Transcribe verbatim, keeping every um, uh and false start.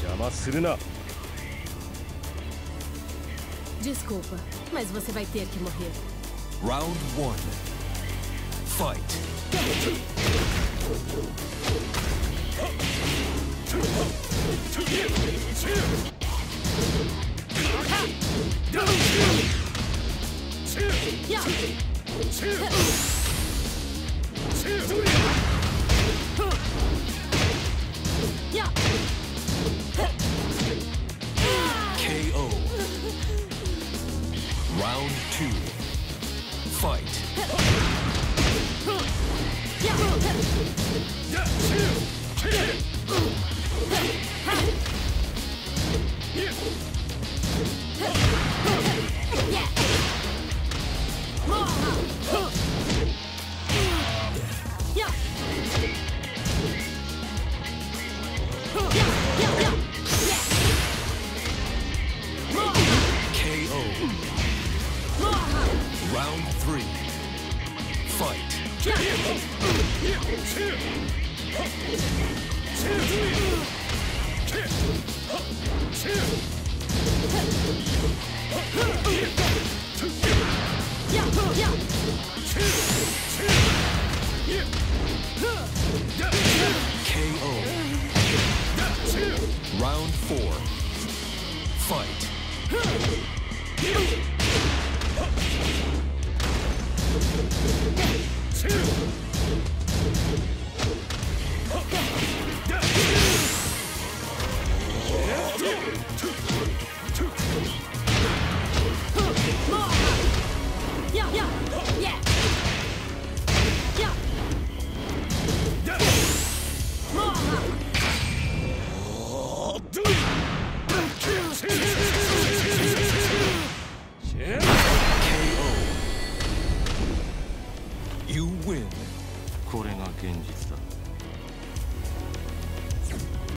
邪魔するな。 Desculpa, mas você vai ter que morrer. Round one. Fight. K O. Round two. Fight. K O. Round three. Fight. K O. Round four. Fight. You win. これが現実だ。